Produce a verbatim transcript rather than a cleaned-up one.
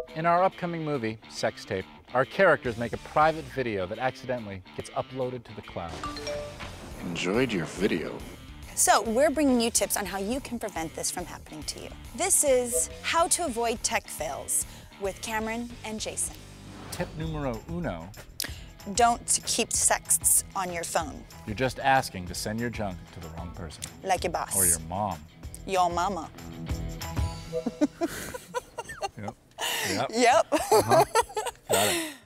In our upcoming movie, Sex Tape, our characters make a private video that accidentally gets uploaded to the cloud. Enjoyed your video. So we're bringing you tips on how you can prevent this from happening to you. This is How to Avoid Tech Fails with Cameron and Jason. Tip numero uno. Don't keep texts on your phone. You're just asking to send your junk to the wrong person. Like your boss. Or your mom. Your mama. Yep. Yep. Yep. Uh-huh. Got it.